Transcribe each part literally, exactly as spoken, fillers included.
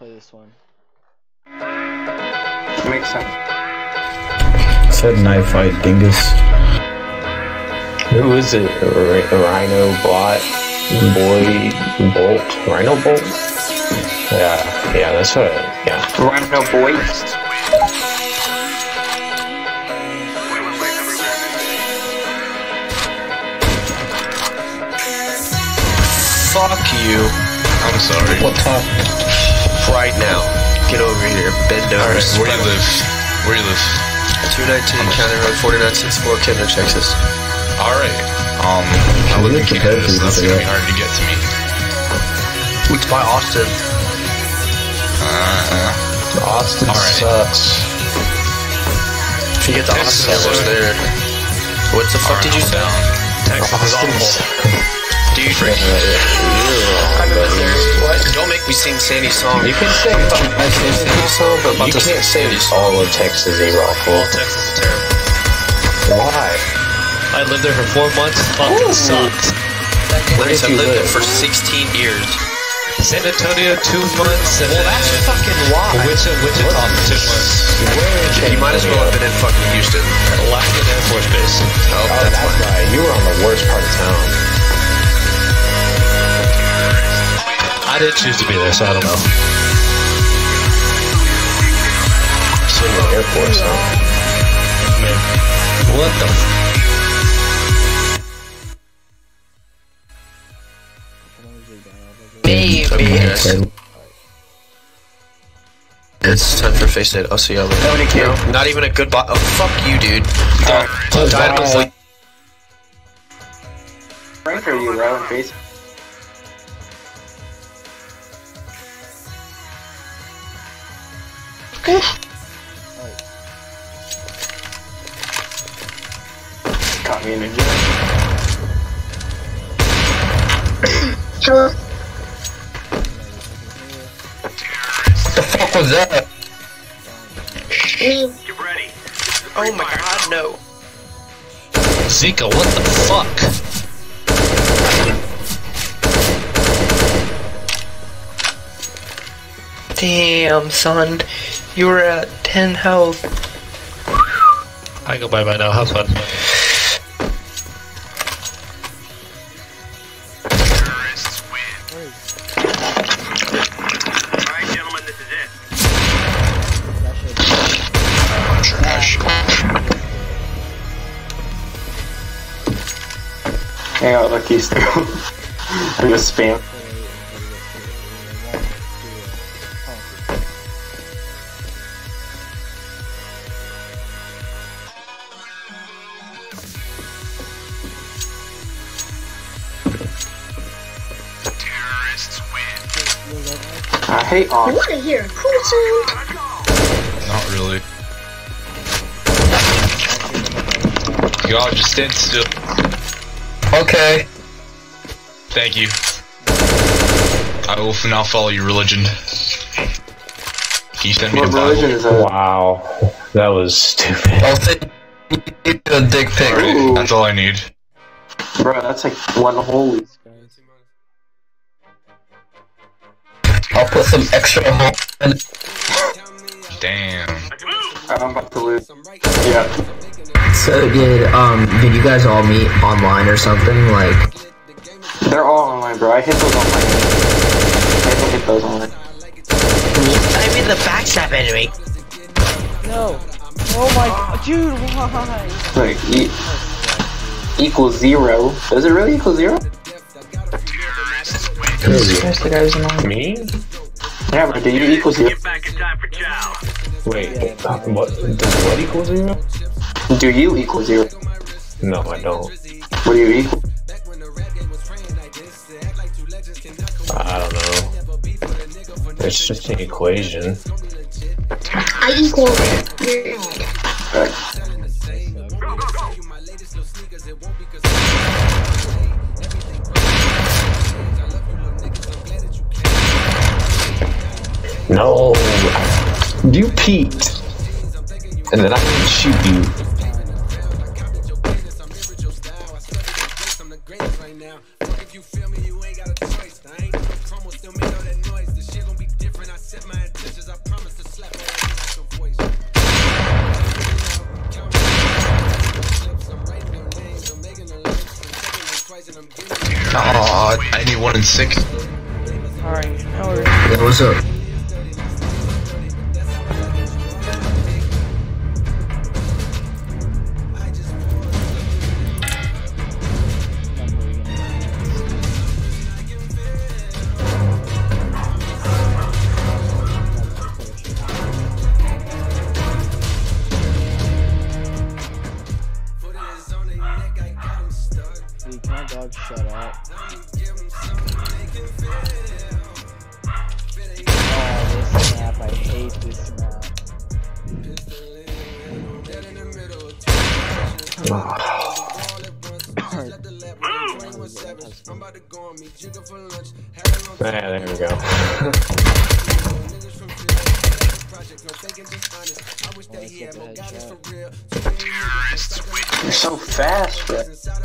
play this one. Makes sense. Said knife fight dingus. Who is it? R Rhino Bot? Boy Bolt? Rhino Bolt? Yeah, yeah, that's what. Yeah. Rhino Boy. Fuck you. I'm sorry. What time? Right now. Get over here. Bend over. Alright, where you live? Where you live? two nineteen County Road forty-nine sixty-four, Kidner, Texas. Alright. Um, I live in Canada, so that's gonna be hard to get to me. It's by Austin. Uh, Austin Alright. sucks. If you get to Texas Austin, is almost good. there. What the fuck Alright, did you I'm say? down. Texas is Austin awful. sucks. Dude, I what? Don't make me sing Sandy's song. You can say I sing Sandy's song, but I'm you about to sing can't say Sandy's song. all of Texas is awful. All Texas is terrible. Why? I lived there for four months. Fucking sucked. Ladies, I've you lived live? there for sixteen years. San Antonio two months and Well, then that's fucking why. Wichita, Wichita for two months. You might as well have been in fucking Houston. Alaska Air Force Base. Oh, Oh, that's that's why. right. You were on the worst part of town. I didn't choose to be there, so I don't know. So you're in the Air Force, huh? Man, what the f- Baby. It's time for face date. I'll see y'all later. Nobody cares. Not even a good bot. Oh, fuck you, dude. Alright. Dynamo's like. Frank or you, bro? Face. Caught me in a jam. Hello? What the fuck was that? Me. Oh my god, no. Zika, what the fuck? Damn, son. You were at ten health. I can go bye bye now. Have fun. Hang out, lucky still. I'm just spam. I hate I on. want to hear a cool song. Not really. God, just stand still. Okay. Thank you. I will now follow your religion. Can you send me What the religion Bible? is that? Wow, that was stupid. I'll send you a dick pic. Ooh. That's all I need. Bro, that's like one holy. I'll put some extra hole in it. Damn. I'm about to lose. Yeah. So did um did you guys all meet online or something? Like They're all online, bro. I hit those online. I don't hit those online. I mean the backstab enemy. No. Oh my god, dude, why? Like, e equals zero. Does it really equal zero? That's the guy's name. Me? Yeah, but do you equal zero? Wait, uh, what? Does what equal zero? Do you equal zero? No, I don't. What do you equal? I don't know. It's just an equation. I equal. Right. No, you peeked, and then I can shoot you. If you feel me, you ain't got a choice. I ain't no promo, still make all that noise. The shit gon' be different. I set my Aw, I need one in six. Alright, no worries. Yeah, what's up? Dude, can my dog shut up? Oh, this map, I hate this map. Yeah, there we go. You're so fast, bro.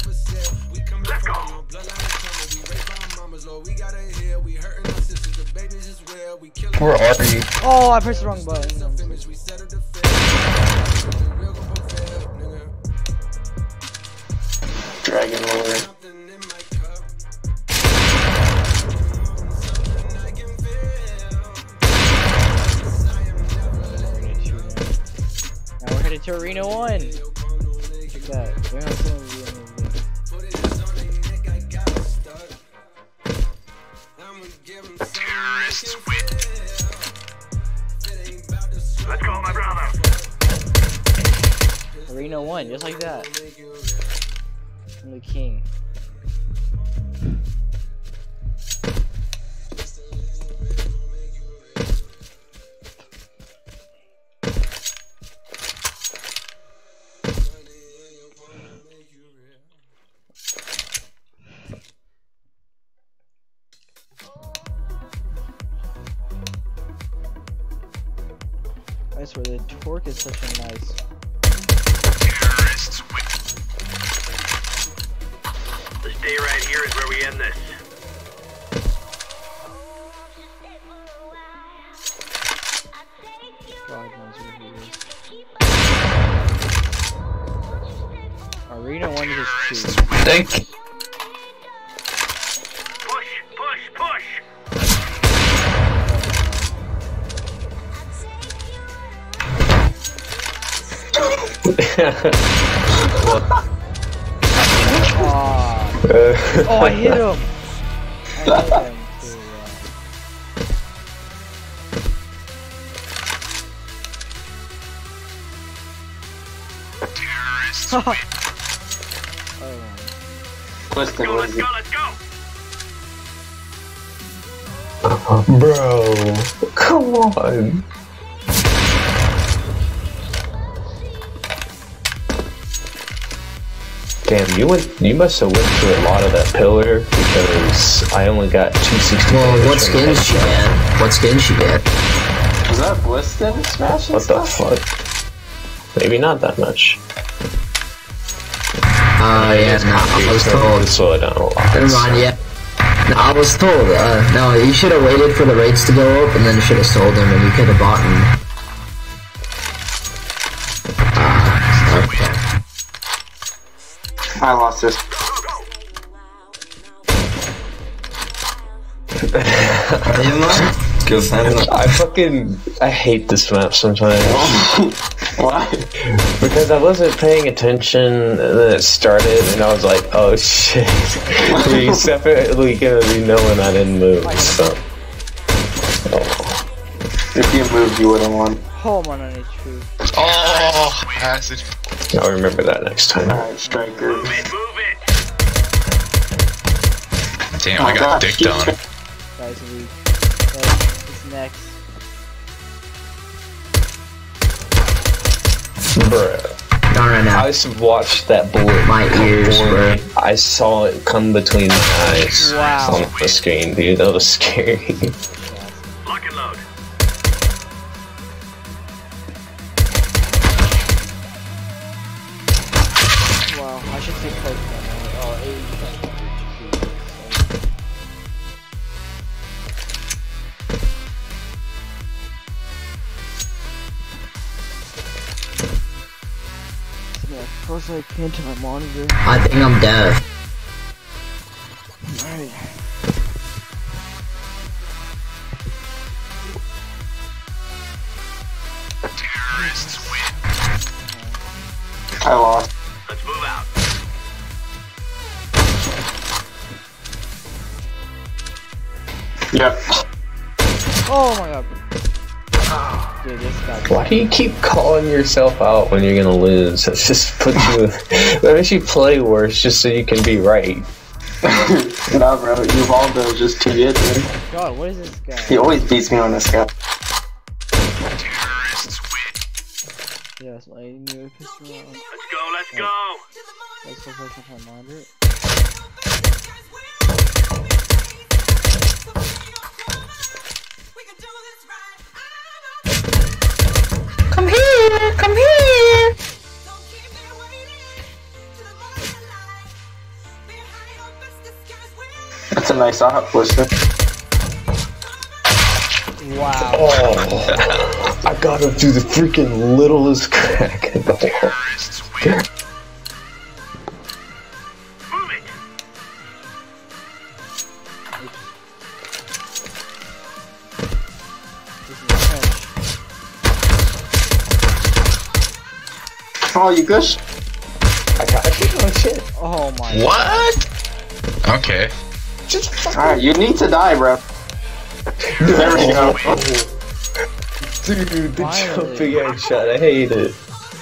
Where are you? Oh, I pressed the wrong button. Dragon Lord. Now we're headed to Arena one. Look at that. We're not going to be in Let's go, my brother. Arena one, just like that. I'm the king. I swear the torque is such a nice. Stay right here is where we end this. God knows where he is. Arena one is just two. Thank you. Push, push, push. Oh, oh, I hit him! I hit him too, yeah. Oh, Listen, Go, let's Lizzie. go, let's go. Bro, come on. Damn, you went. You must have went through a lot of that pillar because I only got two sixty. Well, what skin she get? What skin she get? Was that Bliston smashing What the stuff? fuck? Maybe not that much. Uh, yeah, no, I was told. Slow it down a lot. Never mind, yeah. No, I was told, uh, no, you should have waited for the rates to go up and then you should have sold them and you could have bought them. Uh, okay. I lost this. I fucking I hate this map sometimes. Why? Because I wasn't paying attention and then it started and I was like, oh shit. You separately gonna be knowing I didn't move, so. Oh. If you moved, you would have won. oh my god, it's true. Oh, acid. I'll remember that next time. Alright, striker. Move it, move it. Damn, Oh I got gosh. dicked on. Guys, weak. Guys, it's next. Bruh. Not right now. I just watched that bullet. My come ears, for bro. me. I saw it come between my eyes Wow. on the screen, dude. That was scary. Lock and load. Wow, I should take close now. Oh, eight. As close as I can to my monitor. I think I'm deaf. Let's move out. Yep. Oh my god. Dude, this guy. Why do you keep calling yourself out when you're gonna lose? That just puts you. That makes you play worse just so you can be right. Nah, bro. Uvaldo is just too good, man. God, what is this guy? He always beats me on this guy. Yes, my new pistol. Let's go, let's go. Let's go focus on Margaret. Come here, come here. That's a nice op, Blister. Wow. Oh, I got him through the freaking littlest crack in the wall. Move it. This is a catch. Oh, you good? I got you. Oh shit. Oh my. What? Okay. Alright, you need to die, bro. There we go. Dude, the Finally. jumping headshot. I hate it.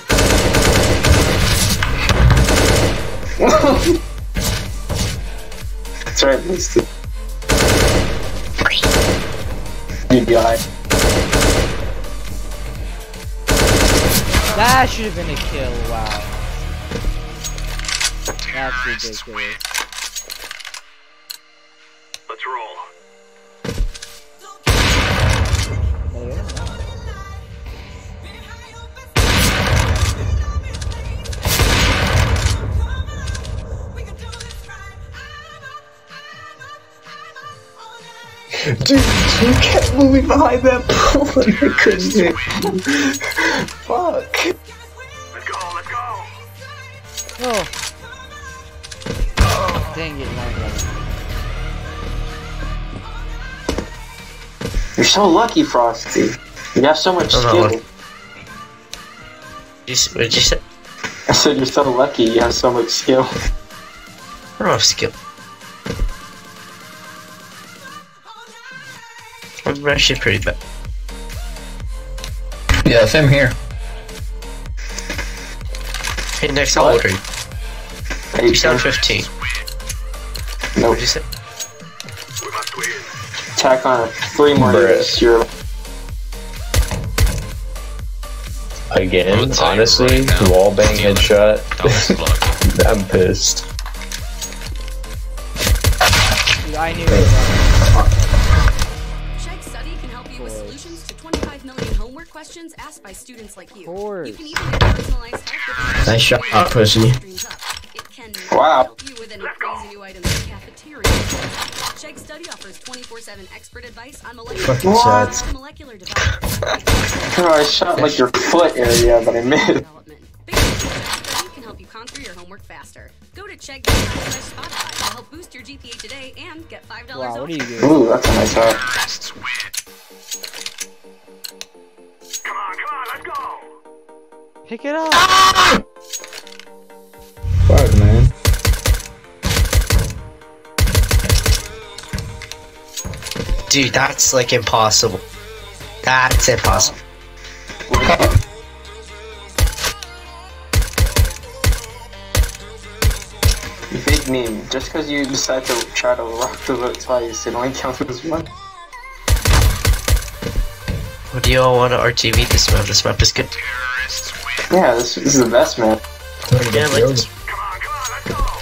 That's right, Blister. You die. That should have been a kill. Wow. That's ridiculous. Let's roll. No, you're not. Dude, you kept moving behind that pole and I couldn't hit. Fuck. Let's go, let's go. Oh. Dang it, Margaret. You're so lucky, Frosty. You have so much I'm not skill. lucky. You, s- what did you say? I said you're so lucky. You have so much skill. I don't have skill. I'm actually pretty bad. Yeah, same here. Hey, next, how old are you? You sound fifteen. What Nope. did you say? We must win. Attack on it. Three more Bruh. years. You're Again, I'll tell you honestly, right now, wallbang Steven, headshot. that was luck. I'm pissed. Dude, I knew it. Chegg Study can help you with solutions to twenty-five million homework questions asked by students like you. Of course. You can even get personalized help with Nice shot, uh, pussy. Dreams up. It can Wow. help you with any crazy new items in the cafeteria. Chegg Study offers twenty-four seven expert advice on molecular, Fucking What? sucks. molecular development. Oh, I shot like your foot area, but I missed. development. Basically, Chegg Study can help you conquer your homework faster. Go to chegg dot com slash Spotify to help boost your G P A today and get five dollars Wow, off. what are you doing? Ooh, that's a nice shot. Come on, come on, let's go. Pick it up. Fuck, man. Dude, that's like impossible. That's impossible. Big meme. Just because you decide to try to rock the vote twice, it only counts as one. What do you all want to R T V this map? This map is good. Yeah, this, this is the best man. Yeah, I like this. Come on, come on, let's go.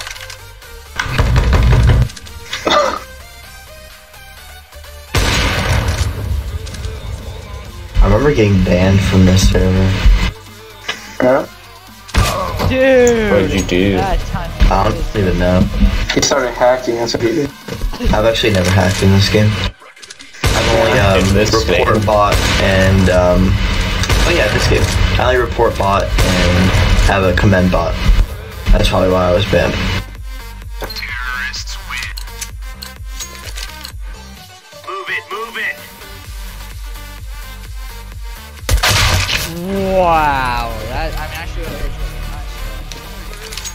I remember getting banned from this server. Yeah. Dude. What did you do? That time. I don't even know. He started hacking, that's what he did. I've actually never hacked in this game. I've only um, In this report game? bot and um, oh yeah, this game. I only report bot and have a commend bot. That's probably why I was banned. Move it, move it. Wow. That, I mean, actually,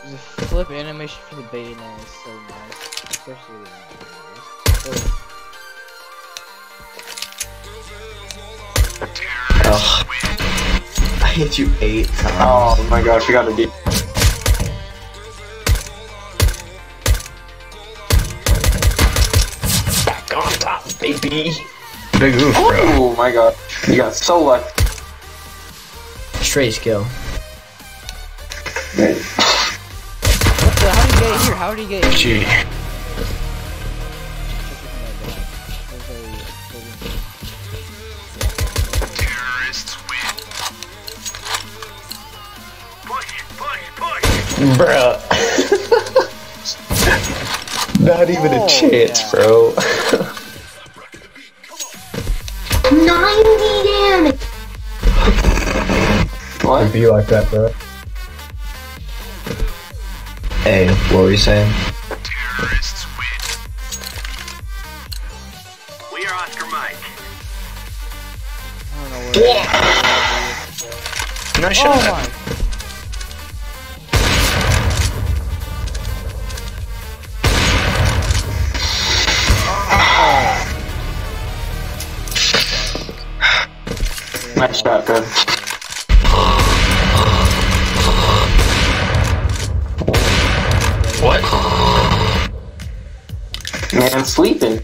There's a flip animation for the beta now. It's so nice, especially the Ugh. I hit you eight times. Oh my gosh, we got a D. Back on top, baby. Big oof, bro. Oh my god, you got so lucky. Straight skill. What the? How did you get here? How did you get here? Gee. Bruh. Not even Oh, a chance, yeah. bro. ninety damage. What? Be like that, bro. Hey, what were you saying? We are Oscar Mike. I don't know where. No, shut Oh up. my! Nice shot, bro. What? Man, I'm sleeping.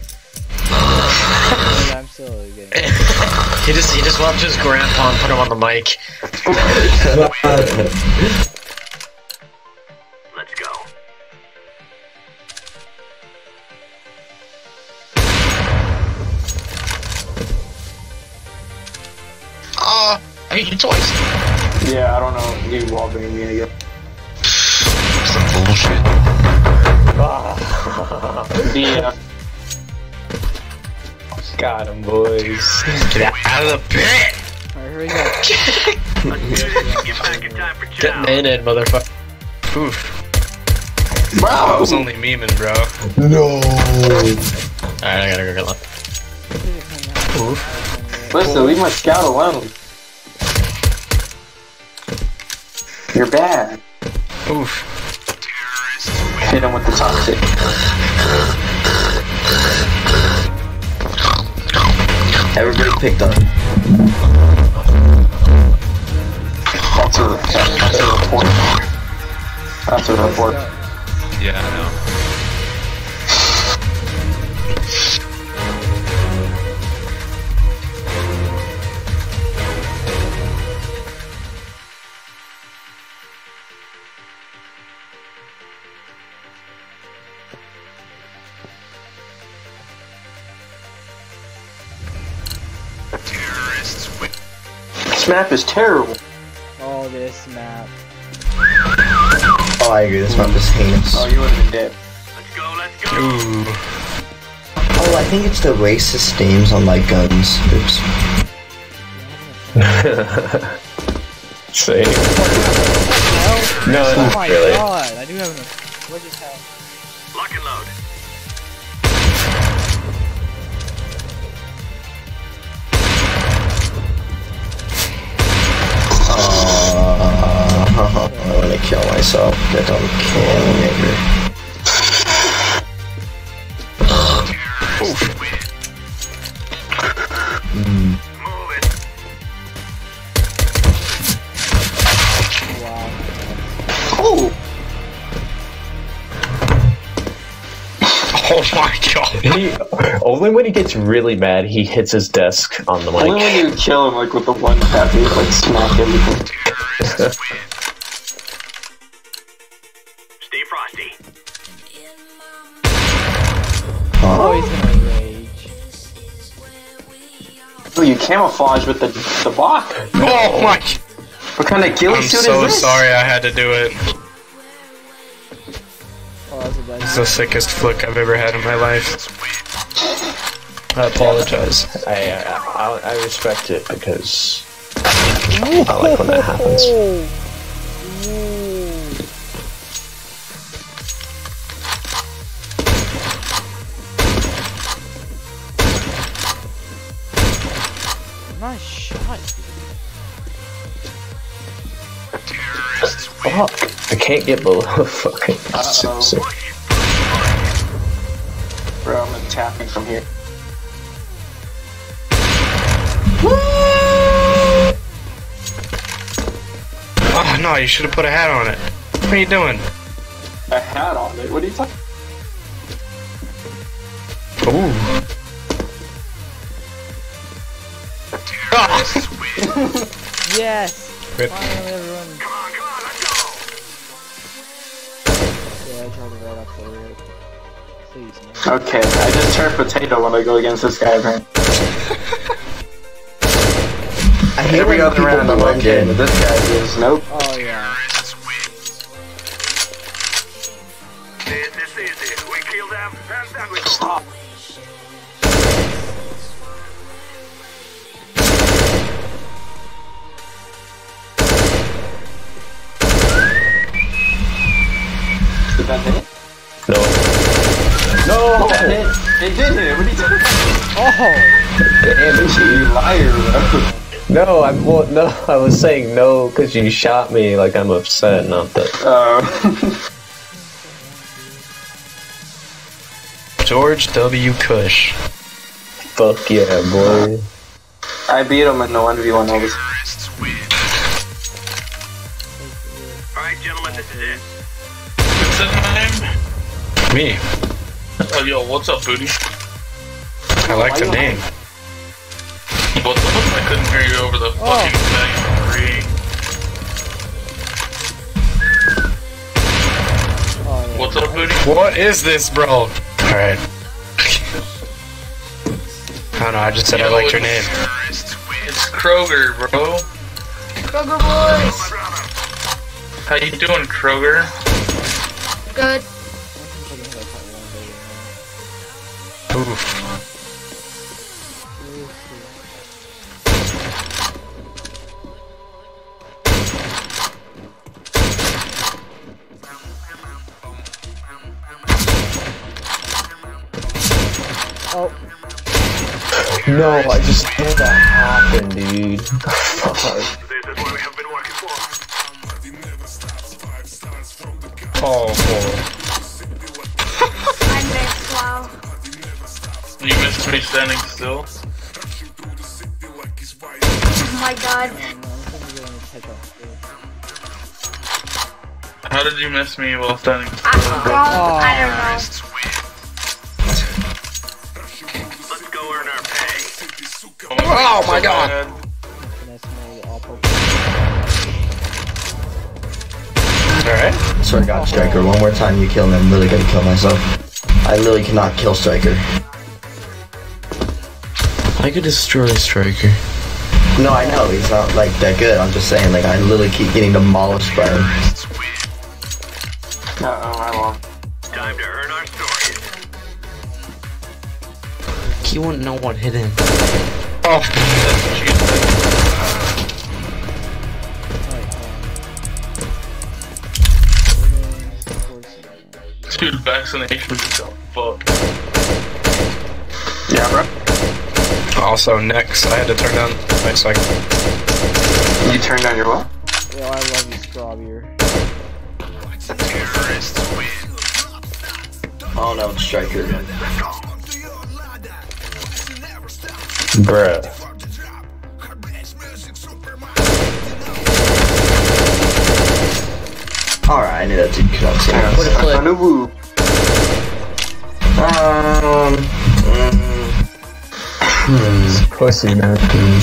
I'm still getting. He just he just went up to his grandpa and put him on the mic. Let's go. Oh, I hate you twice. Yeah, I don't know. You wall banging me again. Some bullshit. Yeah. Got him, boys. Get out of the pit. Alright, here we go. Let's do this and get back in time for Get chow. in it, motherfucker. Oof. Bro! I was only memeing, bro. No. Alright, I gotta go get lunch. Oof. Listen, leave my scout alone. You're bad. Oof. Hit him with the toxic. Everybody picked up. That's a, that's a report. That's a report. Yeah, I know. This map is terrible. Oh, this map. Oh, I agree. This map is heinous. Oh, you would have been dead. Let's go, let's go. Ooh. Oh, I think it's the racist names on my guns. Oops. Same. No, Oh not my really. god, I do have enough. What just happened? Lock and load. Uh, I want to kill myself. Get on can, nigga. Mm. Move it. Oh! Oh my god. He, only when he gets really mad, he hits his desk on the Only mic. when you kill him, like with the one tap, you like smack everything. Stay frosty. Oh, he's gonna rage. Oh, you camouflage with the the block. Oh my. What kind of ghillie I'm suit so is this? sorry I had to do it. Oh, that's a bad It's the sickest flick I've ever had in my life. I apologize. I, I, I, I respect it because I like when that happens. Nice shot. Fuck. I can't get below fucking. Uh-oh. Bro, I'm tapping from here. Oh no, you should have put a hat on it. What are you doing? A hat on it? What are you talking? Ooh. Yes! Rip. Finally, everyone. Yeah, I tried to right up there. Please, man. Okay, I just turn potato when I go against this guy, man. I hate Every when other people round I'm blend okay, in. but this guy is nope. Oh, yeah. This is easy. We kill them, and then we go. Stop. Did that hit? No. No! That hit! It did hit! What are you doing? Oh! Damn it, you liar, bro. No, I'm well, no. I was saying no because you shot me. Like I'm upset, not that. Oh. George W. Cush. Fuck yeah, boy. I beat him in the one v one always. Alright, gentlemen, this is it. What's that name? Me. Oh, yo, what's up, booty? I like the name. What's up? I couldn't hear you over the fucking thing. Oh, yeah. What's up, booty? What is this, bro? Alright. I don't know, I just said I Yo, liked your name. it's- It's Kroger, bro. Kroger boys! How you doing, Kroger? Good. Oof. Oh. No, I just had that happen, dude. Fuck. This is what we have been working for. Oh, boy. I missed, wow. You missed me standing still? Oh my god. How did you miss me while standing still? I don't, I don't know. Let's go earn our pay. Oh my god! Alright. Swear to God, Striker, one more time you kill me, I'm literally gonna kill myself. I literally cannot kill Striker. I could destroy Striker. No, I know, he's not like that good, I'm just saying, like, I literally keep getting demolished by him. Uh-oh, I won. Time to earn our stories. He wouldn't know what hit him. Oh. Dude, vaccination is so fucked. Yeah, bro. Also, next, I had to turn down my second. You turned on your what? Yo, I love you, Strawbeer. Oh no, it's Striker. Bruh. Alright, I knew that dude could have Yeah, Put a clip. on the woo. Um. mm, Pussy, man.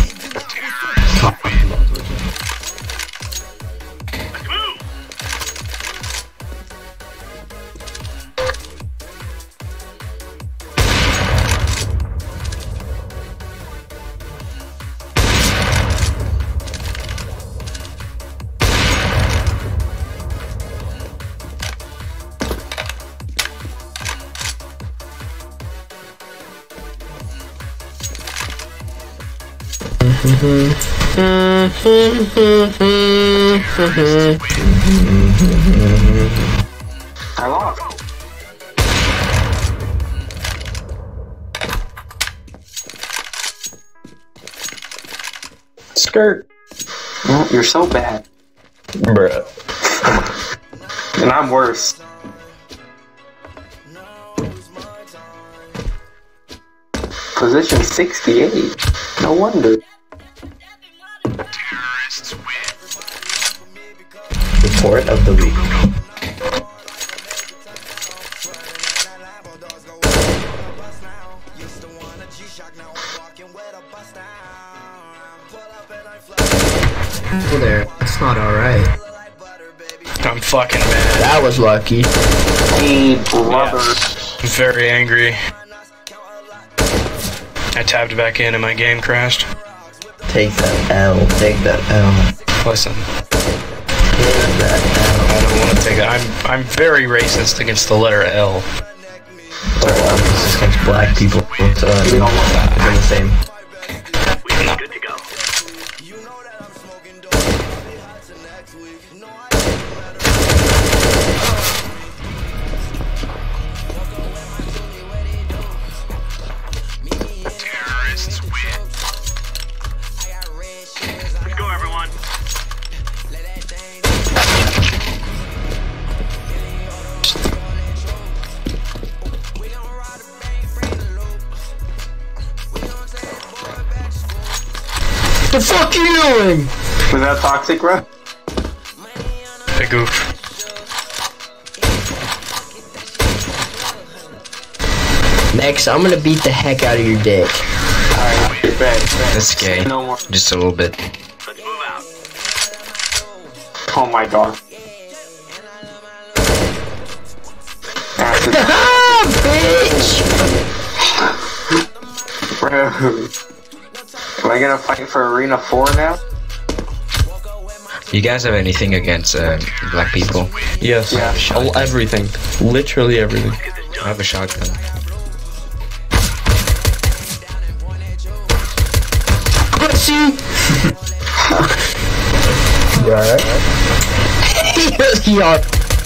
I lost. Skirt. Well, you're so bad. Bruh. And I'm worse. Position sixty-eight. No wonder. Report of the week. Oh there, it's not alright. I'm fucking mad. That was lucky. Hey, brother. Yeah. Very angry. I tapped back in and my game crashed. Take that L. Take that L. Listen. Take that L. I don't want to take it. I'm I'm very racist against the letter L. Oh, I'm racist against black people. So I mean, they're the same. No. Good to go. Let's go, everyone. The fuck are you doing? Was that toxic, bro? Big goof. Next, I'm gonna beat the heck out of your dick. Alright, get back, back. That's gay. No more. Just a little bit. Let's move out. Oh my god. Ah, bitch! Bro. Am I gonna fight for Arena four now? You guys have anything against uh, black people? Yes. Yeah. Oh, everything. Literally everything. I have a shotgun. Pussy! You alright? You are.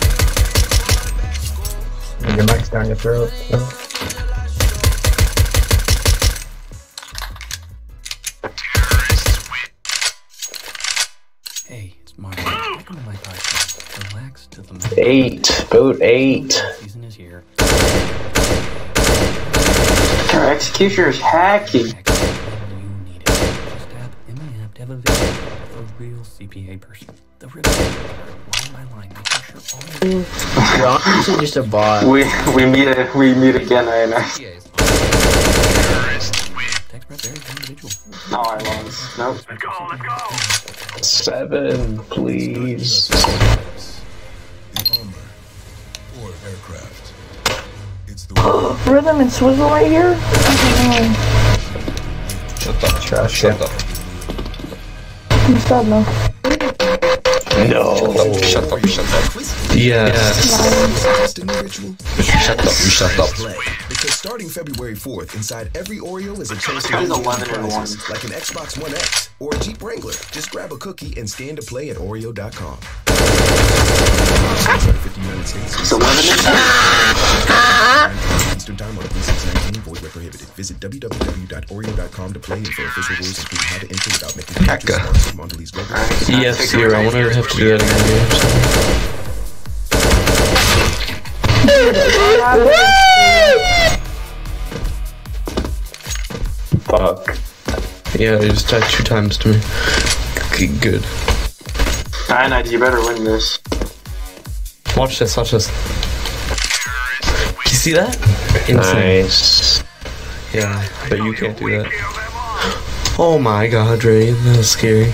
Your mic's down your throat. No? Hey, it's Mario. Welcome to my podcast. Relax to the moment. Eight. Boat eight. Season is here. Our executioner is hacking. You need it. Just tap in my app to have a video of a real C P A person. The real Why am I lying? Making sure all the You're honestly just a bot. We we meet a, we meet again, I know. text prep there is individual. No, I lost. Nope. Let's go, let's go. Seven, please. Rhythm and Swizzle right here? Shut up, trash. Shut up. You stop now. No. Shut up, shut up. Yes. Shut up, shut up. Because starting February fourth, inside every Oreo is a chance to That is win eleven and prizes, one. like an Xbox One X or a Jeep Wrangler. Just grab a cookie and scan to play at Oreo dot com. It's eleven and Eastern Time on six nineteen, void where prohibited. Visit w w w dot oreo dot com to play and for official rules including how to enter without making purchases. Mondelez Global. Yes, zero. I wonder if I have to do that again. Fuck. Yeah, you just died two times to me. Okay, good. Cyanide, you better win this. Watch this, watch this. You see that? Insane. Nice. Yeah, but you can't do that. Oh my god, Ray, that was scary.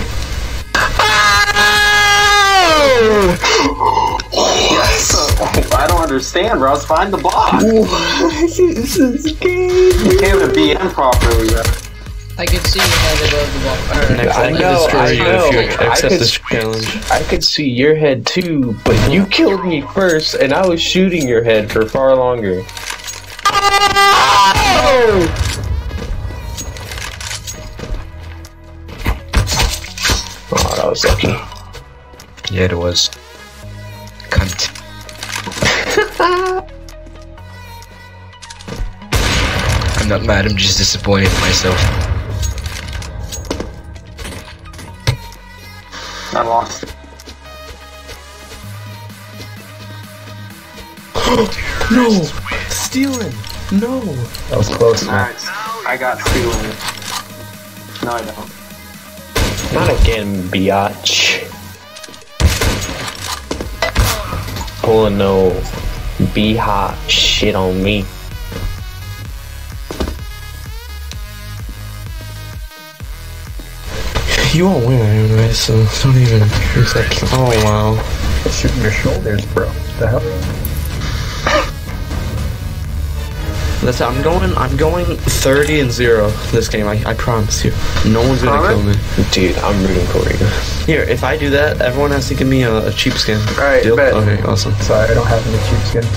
I don't understand, bro. Find the box. This is game. You can't even B M properly, bro. I can see you head above the wall. Next, I, I can know, destroy I you know. if you accept this challenge. I could see your head too, but you killed me first, and I was shooting your head for far longer. Oh! Oh, that was lucky. Yeah, it was. Cunt. I'm not mad, I'm just disappointed in myself. I lost. No! Stealing! No! That was close, man. Alright, I got stealing. No, I don't. Not again, biatch. Pulling no be hot shit on me. You won't win anyway, so don't even accept. Oh wow. Shooting your shoulders, bro. What the hell? Listen, I'm going. I'm going thirty and zero this game. I, I promise you. No one's gonna kill me, dude. I'm rooting for you. Here, if I do that, everyone has to give me a, a cheap skin. All right, Deal? bet. Okay, awesome. Sorry, I don't have any cheap skins.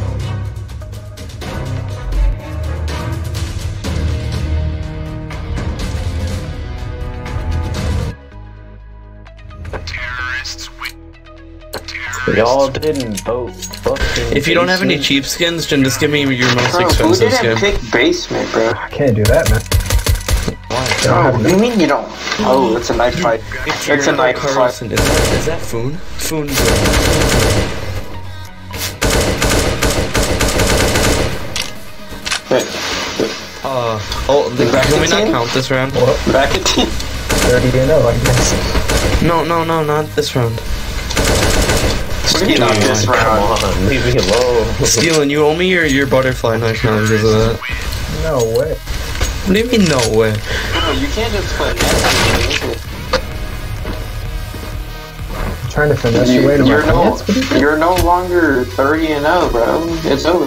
Y'all didn't vote. If you don't have any cheap skins, then just give me your most Bro, expensive who didn't skin. pick basement, bro? I can't do that, man. Why? Bro, what do you mean you don't? Oh, it's a knife fight. It's a knife fight. Carlson, is that, is that Foon? Foon. Uh, oh, the, can we not count this round? Back at team. thirty and oh, I guess. No, no, no, not this round. What do you mean not this round? Come on, leave me alone. Stealing, you owe me your, your butterfly knife now because of that. No way. What do you mean, no way? Bro, you can't just put nets on it. Trying to finesse You, your way to you're, my no, pants? What are you doing? you're no longer thirty and oh, bro. It's over.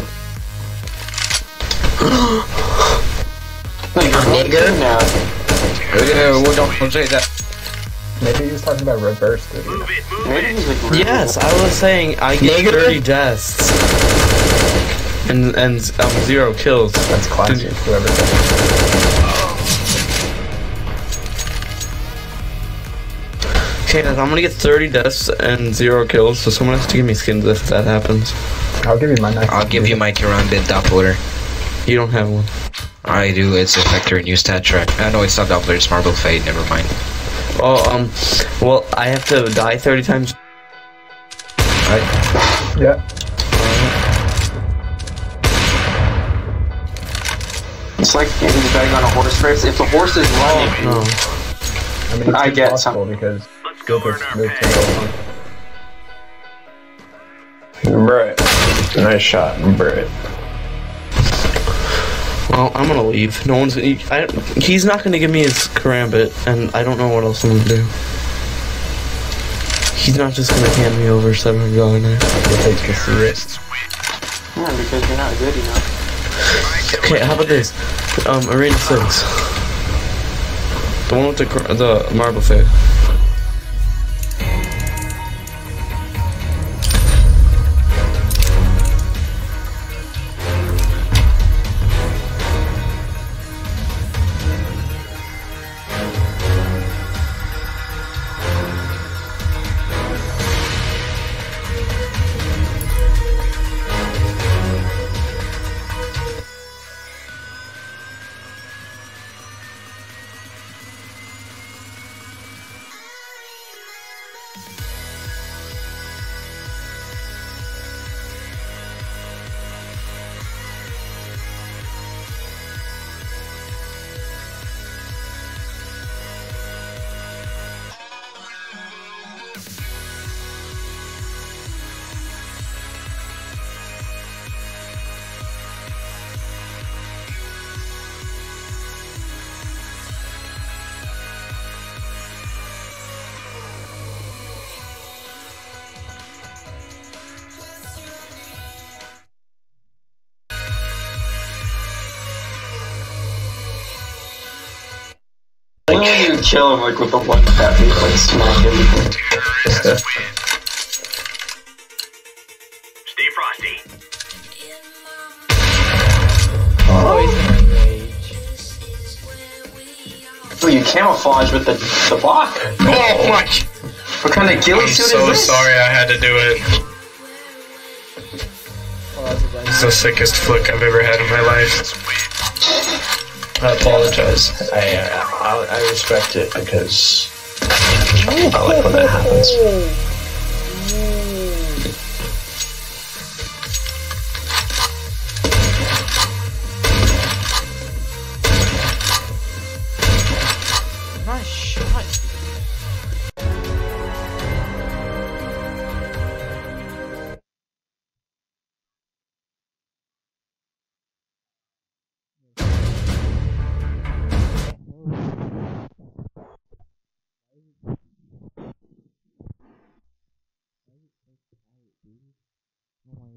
No, you're nigger now. Uh, we don't, don't say that. Maybe he was talking about reverse, dude. Maybe he's like, Yes, I was saying I get thirty deaths and and um zero kills. That's classic. Whoever said Okay, I'm gonna get thirty deaths and zero kills, so someone has to give me skins if that happens. it. I'll give you my knife. I'll give you my Karambit doppler. You don't have one. I do, it's a factor new stat track. Uh, no, it's not doppler, it's Marble Fade, never mind. Oh, um, well, I have to die thirty times. Right? Yeah. it's like getting betting on a horse race. If the horse is running, No. I mean, it's I get impossible because Gilbert's moved to the Brett. Nice shot, Brett. Well, I'm gonna leave. No one's. He, I, he's not gonna give me his Karambit, and I don't know what else I'm gonna do. He's not just gonna hand me over seven hundred dollar knife. You'll take the secret. yeah, because you're not good enough. Okay, how about this? Um, Arena six. The one with the cr- the marble fade. When you kill him like with the one tap, you like smack everything. Stay frosty. Oh, he's in a rage. Oh, you camouflage with the the block. Oh my! What kind of ghillie I'm suit so is this? sorry I had to do it. Oh, that's a bad It's the sickest flick I've ever had in my life. I apologize. I, uh, I I respect it because I like when that happens.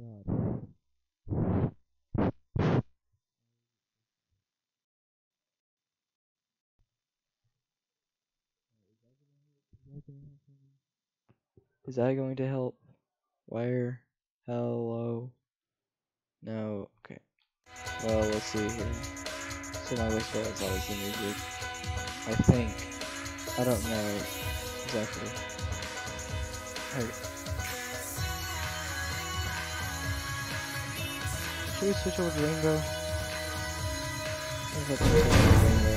Is that going to help? Wire? Hello? No. Okay. Well, let's see here. So my wish is always the music. I think. I don't know exactly. Alright. Should we switch over to Rainbow? I think let's switch over to Rainbow.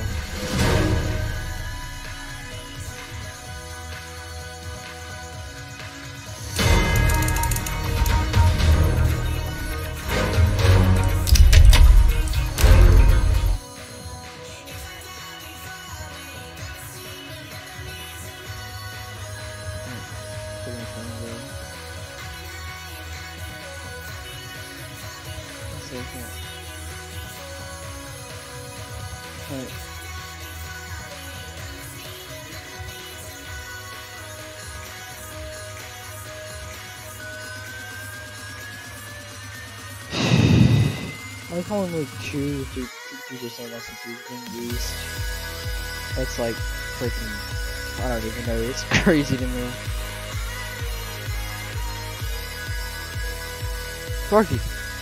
I can only choose if two percent licenses being used. That's like freaking, I don't even know, it's crazy to me. Sparky!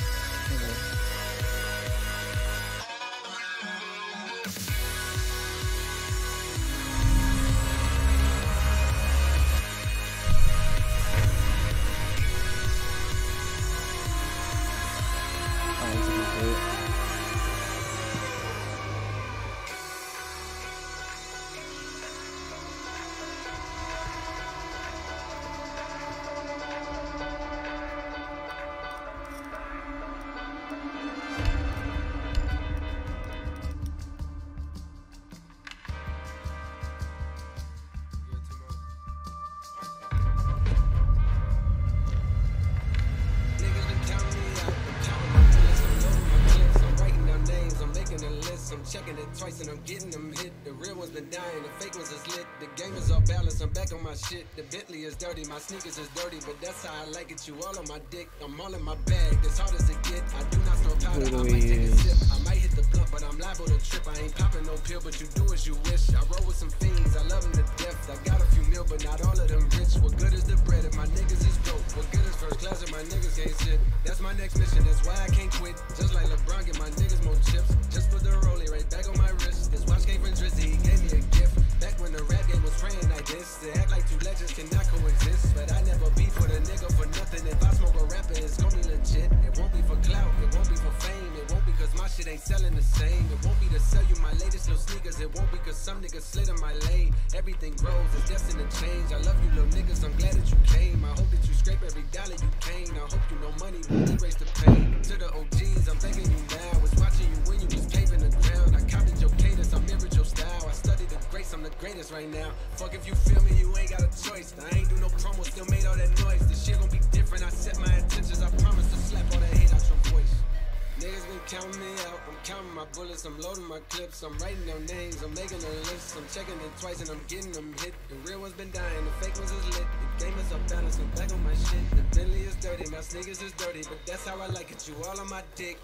Checking it twice and I'm getting them hit. The real ones been dying, the fake ones is lit. The game is off balance, I'm back on my shit. The Bentley is dirty, my sneakers is dirty, but that's how I like it. You all on my dick, I'm all in my bag. As hard as it get, I do not throw powder. I might take a sip, I might hit the blunt, but I'm liable to trip. I ain't popping no pill, but you do as you wish. I roll with some fiends, I love them to death. I got a few mil, but not all of them rich. What good is the bread if my niggas is broke? What good is first class if my niggas can't sit? That's my next mission, that's why I can't quit. Just like LeBron, get my niggas more chips. Just put the rollie right back on my wrist. This watch came from Drizzy, he gave me a gift. Back when the rap game was praying like this. They act like two legends cannot coexist. But I never beef with a nigga for nothing. If I smoke a rapper, it's gonna be legit. It won't be for clout, it won't be for fame. It won't be cause my shit ain't selling the same. It won't be to sell you my latest little sneakers. It won't be cause some niggas slid in my lane. Everything grows, it's destined to change. I love you little niggas, I'm glad that you came. I hope that you scrape every dollar you came. I hope you know money will erase the pain. To the O Gs, I'm thanking you now. Was watching you when you was paving the ground. I copied your cadence, I mirrored your style. I studied the greats, I'm the greatest right now. Fuck if you feel me, you ain't got a choice. I ain't do no promo, still made all that noise. This shit gon' be different, I set my intentions. I promise to slap all that hate out your voice. Niggas been counting me out, I'm counting my bullets, I'm loading my clips, I'm writing down names, I'm making a list, I'm checking it twice and I'm getting them hit. The real ones been dying, the fake ones is lit, the game is off balance, I'm back on my shit. The Bentley is dirty, my sneakers is dirty, but that's how I like it, you all on my dick.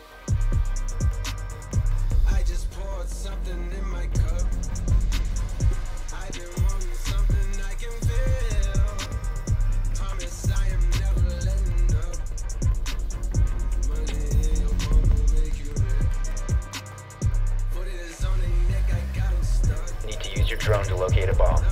I just poured something in my cup, I've been wanting something I can feel. Promise I am never letting up. Money in your palm will make you rich. Put it on their neck, I got them stuck. Need to use your drone to locate a bomb.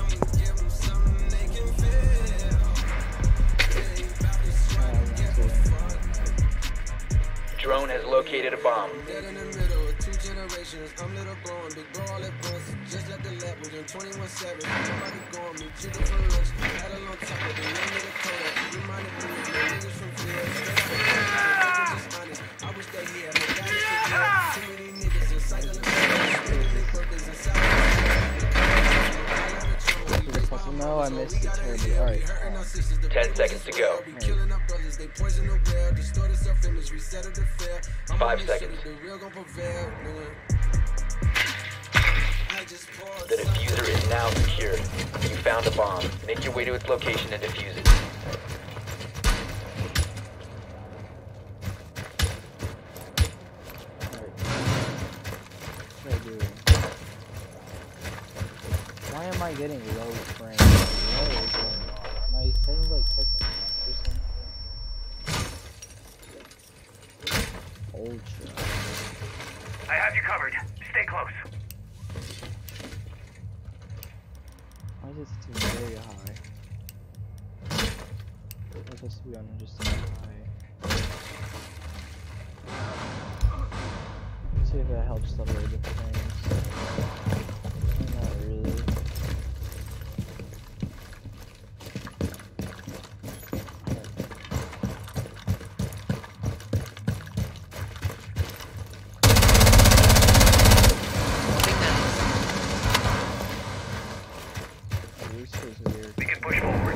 Drone has located a bomb. Dead in the middle of two generations. I'm little bro and big bro all at once. Just like the lab within twenty-one seven. Nobody going me chicken for lunch. Had a long time with the name of the Kodak. Reminded me of the niggas from Fear. Just honest. I wish that he had no guidance to give. Too many niggas in cycle and spending their birthdays inside. No, I missed it terribly. Alright. Ten seconds to go. Five seconds. The diffuser is now secured. You found a bomb. Make your way to its location and defuse it. I getting low frames? What is going on? Am I setting like second or something? Ultra. I have you covered. Stay close. Why is it still very high? It's supposed to be on just a high. Let's see if that helps lower the frames. Not really. We can push forward.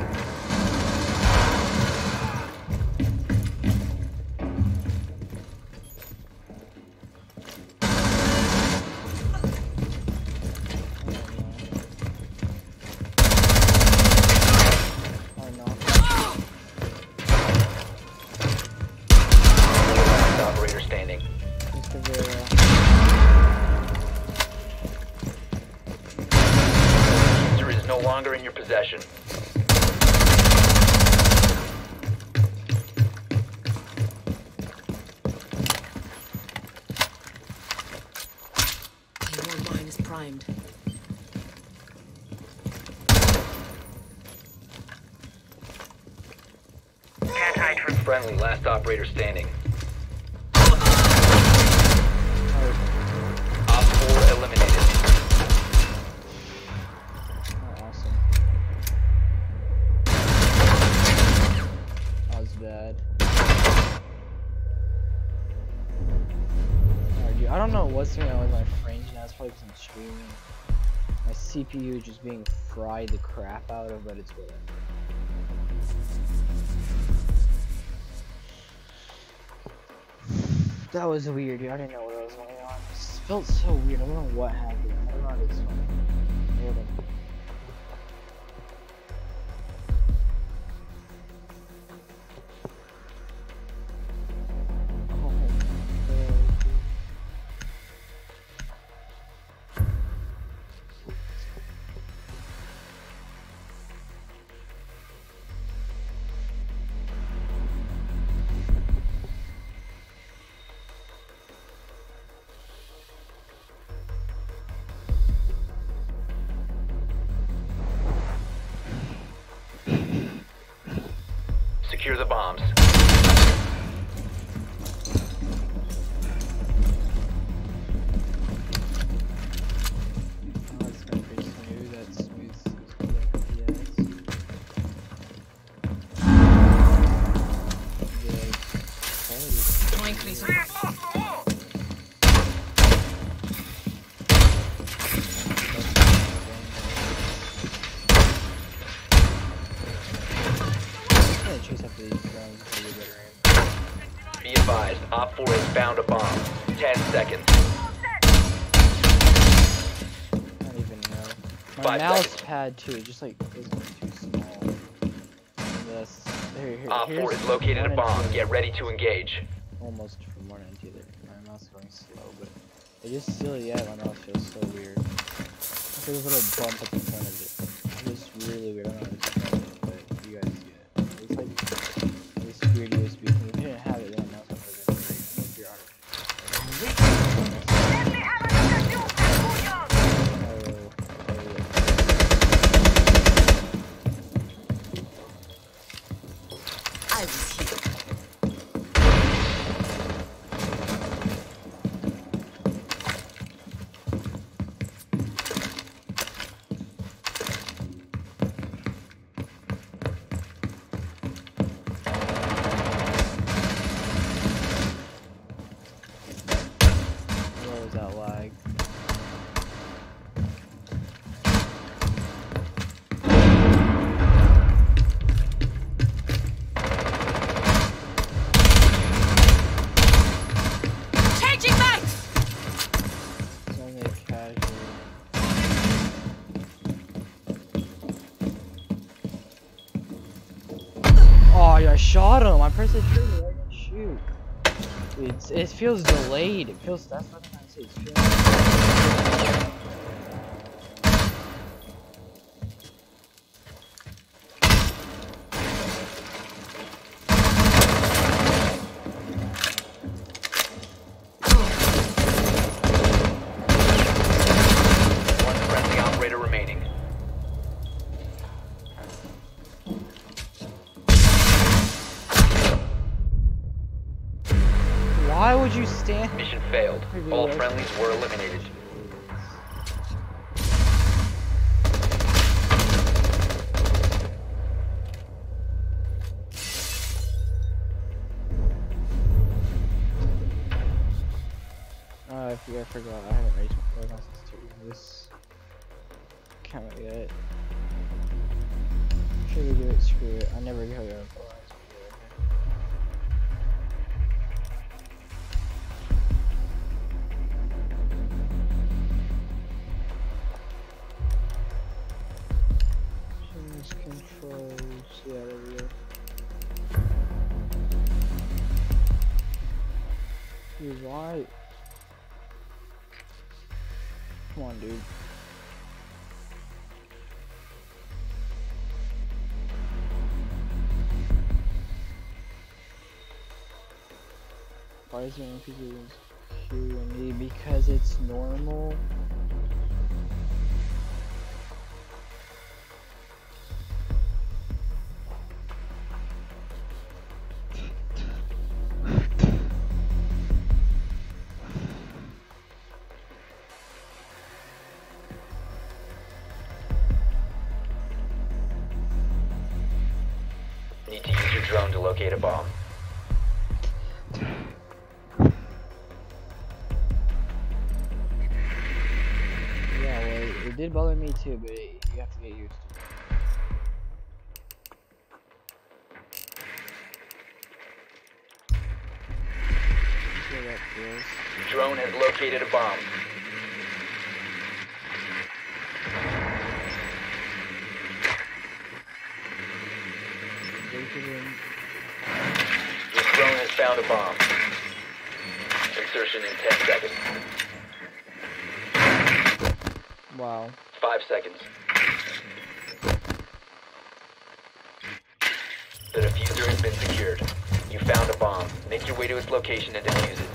Last operator standing. User is no longer in your possession. Your mine is primed. Can't hide from Friendly, last operator standing. Op four eliminated. Oh, awesome. That was bad. Alright, dude, I don't know what's going on with my frames now. It's probably because I'm streaming. My C P U is just being fried the crap out of, but it's whatever. That was weird, dude. I didn't know what was going on. It felt so weird. I don't know what happened. I don't know how to explain it. Hold on. Oh my god. Secure the bombs. That's gonna be smooth. That's smooth. Yes. No increase on Chase after these guns until we get around. Be advised, Op four has found a bomb. Ten seconds. I don't even know. My Five mouse seconds. pad too, just like is too small. This here, here, Op four here's has located one a and bomb. two. Get ready to engage. Almost from one end to the other. My mouse is going slow, but it just still yeah, my mouse feels so weird. There's a little bump at the front of it. It's just really weird. I don't know how to explain it, but you guys get it. It's like this weird U S B thing. If you didn't have it, then my mouse would have been great. If you're I was here. Where was that lag? Changing mags! It's only a casual. Oh, yeah, I shot him. I pressed the trigger. I didn't shoot. It's, it feels delayed. It feels. That's what I'm trying to say. It feels. Why would you stand? Mission failed. All friendlies were eliminated. Oh, I forgot, I forgot. I haven't raised my phone since to this account yet. Should we do it? Screw it. I never go to controls, yeah, there we go. Dude, why? Come on, dude. Why is there any people Q and me? Because it's normal. Need to use your drone to locate a bomb. Yeah, well, it did bother me too, but it, you have to get used to it. See how that feels. Drone has located a bomb. Your drone has found a bomb. Insertion in ten seconds. Wow. Five seconds. The diffuser has been secured. You found a bomb. Make your way to its location and defuse it.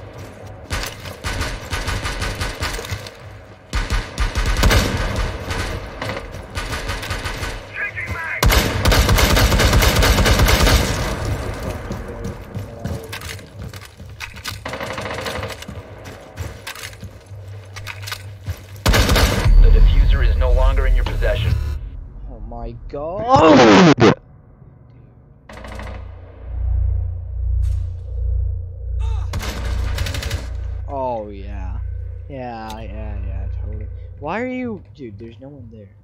Oh my god! Oh yeah. Yeah, yeah, yeah, totally. Why are you... Dude, there's no one there.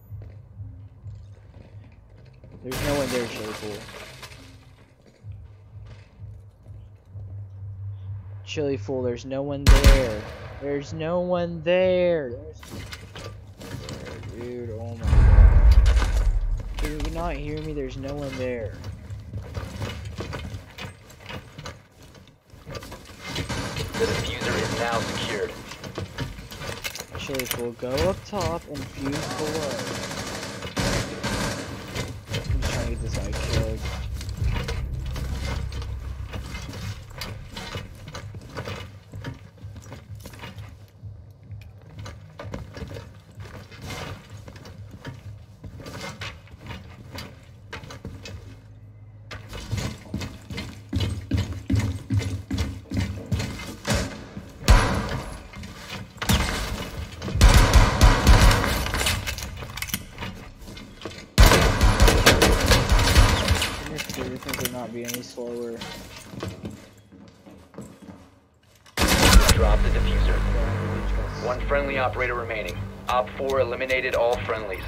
There's no one there, Chili Fool. Chili Fool, there's no one there. There's no one there. There's... Dude, oh my god. Can you not hear me? There's no one there. The diffuser is now secured. Chili Fool, go up top and fuse below. I'm just trying to get this guy killed. Be any slower. Drop the diffuser. One friendly operator remaining. Op four eliminated all friendlies.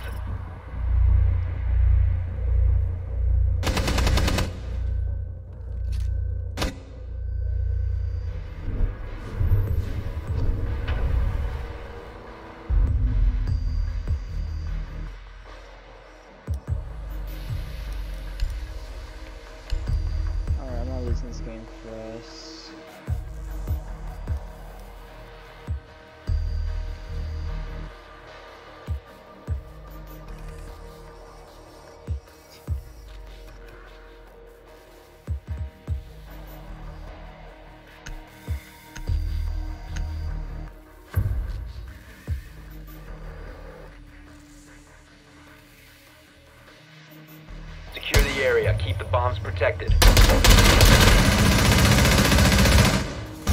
This game for us. Secure the area. Keep the bombs protected.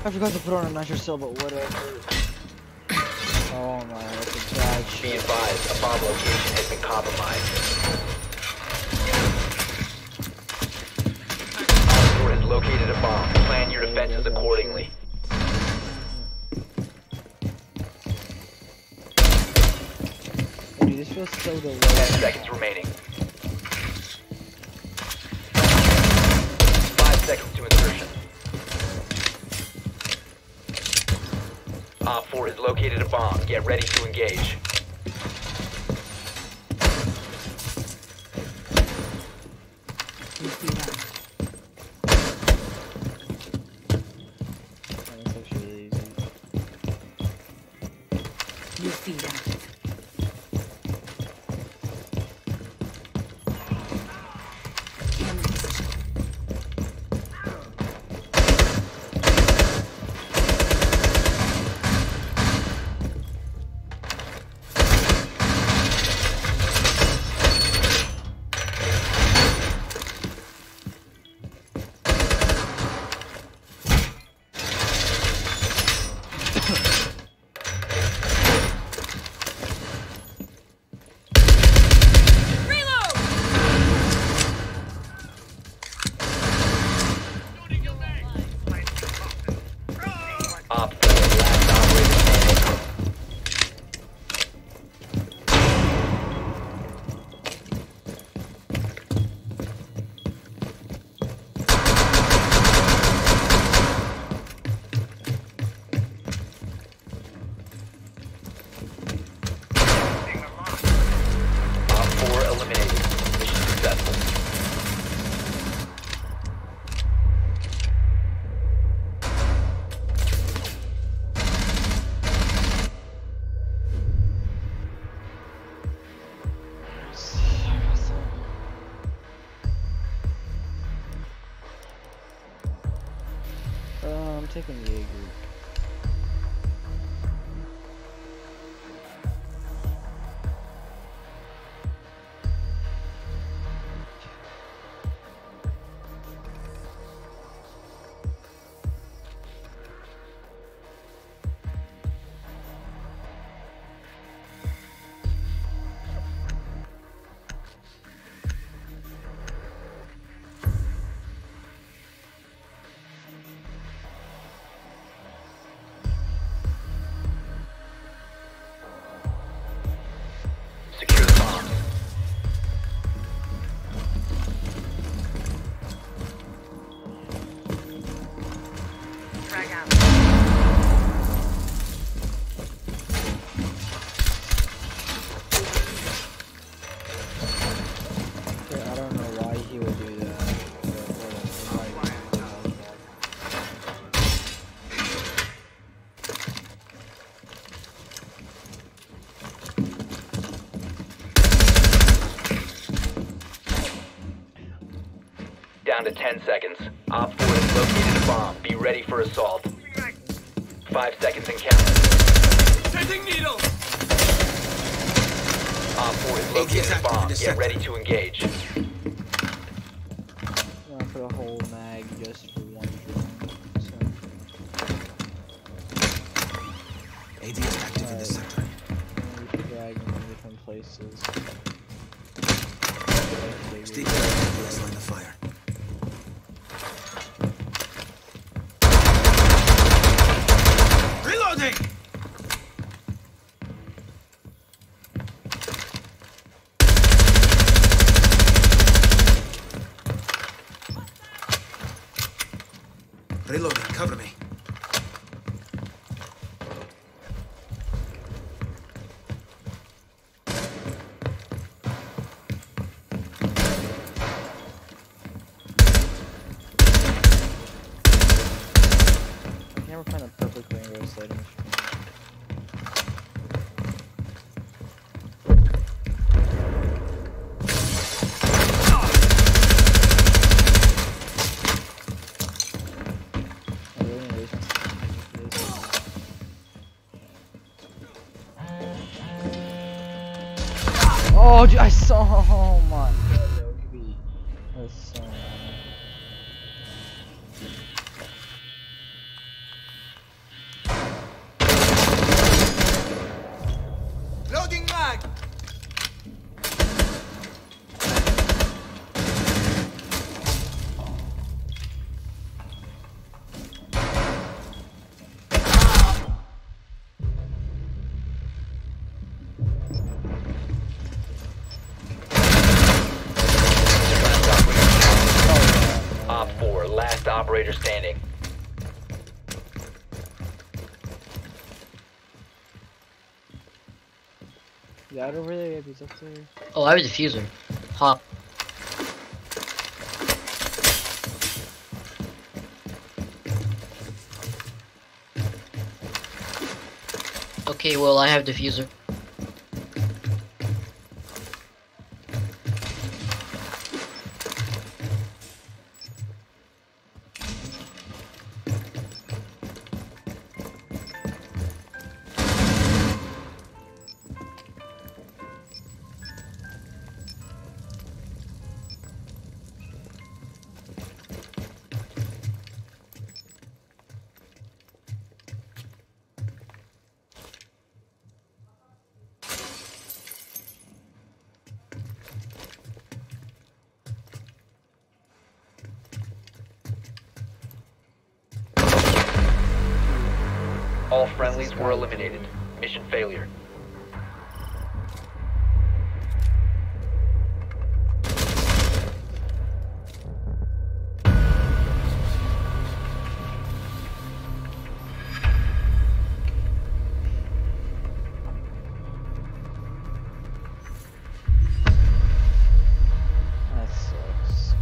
I forgot to put on a nicer cell, but whatever. Oh my, that's a bad Be shit. advised, a bomb location has been compromised. Op four has located a bomb. Plan your defenses accordingly. Dude, this feels so delayed. Ten seconds remaining. Five seconds to insertion. Op four has located a bomb. Get ready to engage. That's actually easy. You feed them. Op four, last operator standing. Op four eliminated. Mission successful. Uh, I'm taking the A group. Secure the bomb. Frag out. Okay, I don't know why he would do that. but whatever. Down to ten seconds. Op four has located a bomb. Be ready for assault. Five seconds and counting. Sending needle. Op four has located a bomb. Get ready to engage. I'm gonna put a whole mag just for one drone. So. A D is active in the sector. We could drag them in different places. Stay clear. Let's line the fire. Reloading! Reloading, cover me. I can never find a perfect rainbow sliding screen. I really need this. Oh, dude, I saw. Oh my god, that would be. That's so. operator standing. That over there, if he's up there. Oh, I have a diffuser. Huh. Okay, well, I have diffuser. All friendlies were eliminated. Mission failure. That sucks.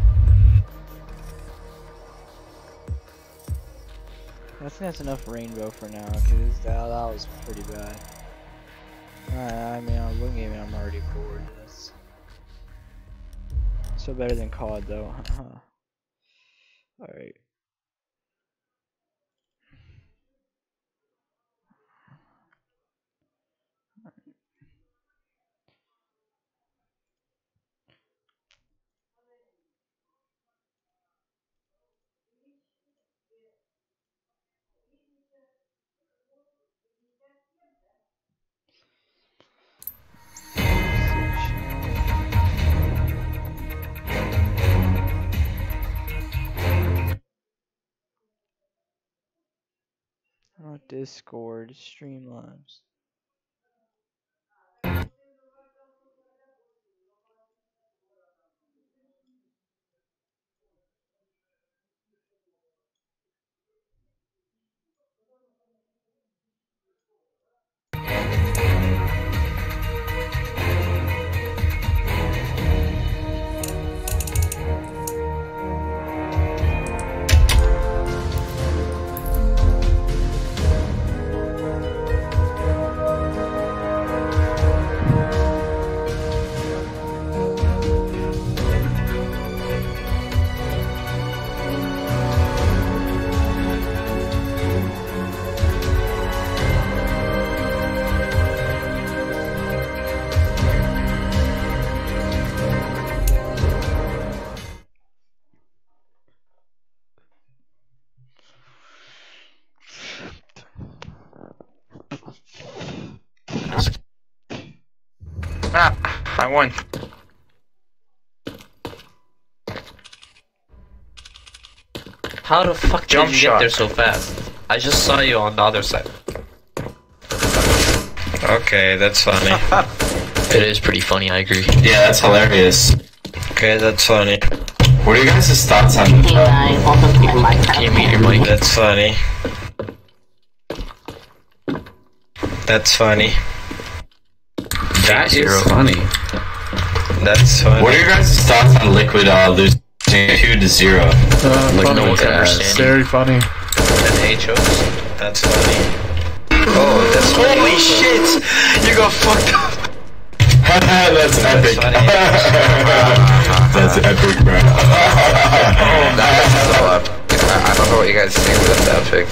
I think that's enough rainbow for now, because that, that was pretty bad. Alright, I mean, I'm looking at me, I'm already bored. That's still better than C O D, though. Alright. Oh, Discord, Streamlabs. Ah, I won. How the fuck Jump did you shot. get there so fast? I just saw you on the other side. Okay, that's funny. It is pretty funny, I agree. Yeah, that's hilarious. Okay, that's funny. What are you guys' thoughts on the Can you mute your mic? That's funny. That's funny. That is Zero. funny. That's funny. What are your guys' thoughts on Liquid uh, losing two to zero? Uh, Like, funny. no one can Yeah, understand very funny. And they chose. That's funny. Oh, that's funny. Holy shit! You got fucked up. That's epic. That's epic, bro. Oh, that's so epic. I, I don't know what you guys think, but that's epic.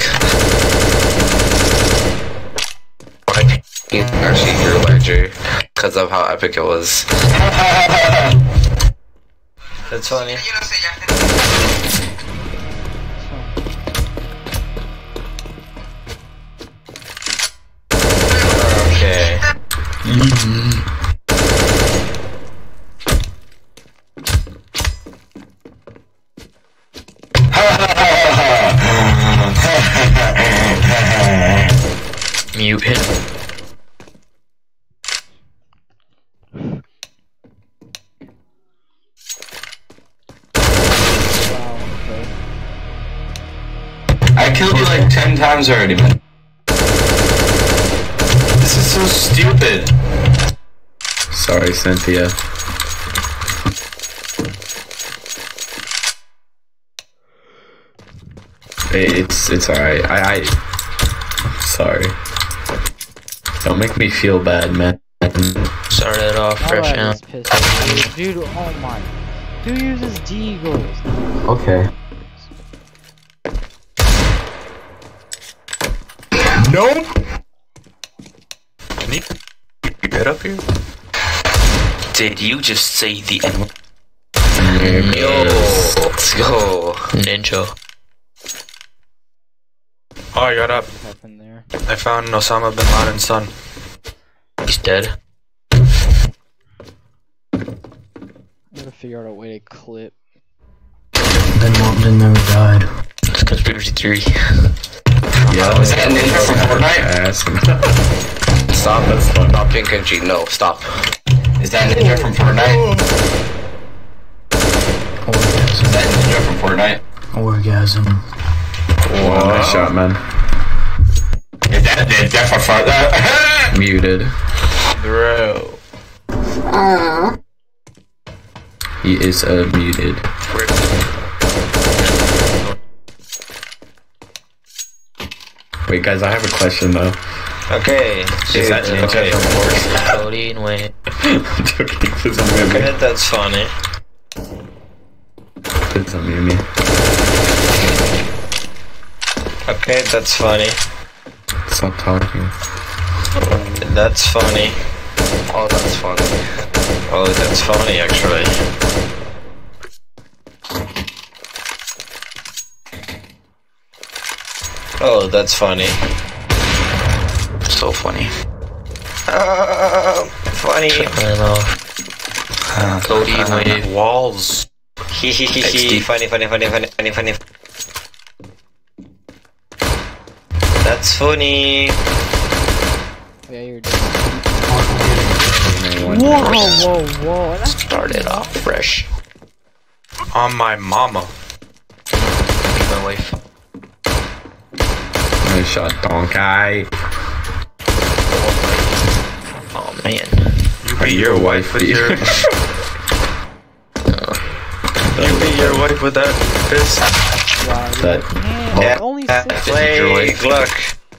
I actually hear Ledger because of how epic it was. That's funny. Okay. Mute him. Wow, okay. killed you like ten times already, man. This is so stupid. Sorry, Cynthia. It's it's alright. I I sorry. Don't make me feel bad, man. Started off fresh out. Dude, oh my. Dude uses Deagles. Okay. Nope. Can you get up here? Did you just say the N word? Yo, let's go. Ninja. Oh, I got up. I found Osama bin Laden's son. He's dead. I gotta figure out a way to clip. Bin Laden never died. It's conspiracy theory. Yeah, was that Ninja from Fortnite? Stop, that's fun. Stop, Pink and G. No, stop. Is that Ninja from Fortnite? Is that Ninja from Fortnite? Orgasm. Wow, nice shot, man. Is that Ninja from Fortnite? Muted. Bro. Uh. He is uh, muted. Wait, guys, I have a question though. Okay, is that Ninja okay. from Fortnite? Coding wait. I'm joking, please don't mute me. Okay, that's funny. Please don't mute me. Okay, that's funny. Stop talking. That's funny. Oh, that's funny. Oh, that's funny, actually. Oh, that's funny. So funny. Uh, funny. Uh, Cody with walls. Hee hee hee hee. Funny, funny, funny, funny, funny, funny. That's funny. Yeah, you're doing. Whoa, whoa, whoa! That started off fresh. On my mama. My wife. Nice shot, donkey. Oh man. You beat your wife with your. You beat your wife with that fist. That. Yeah. Only Uh, six. play Gluck.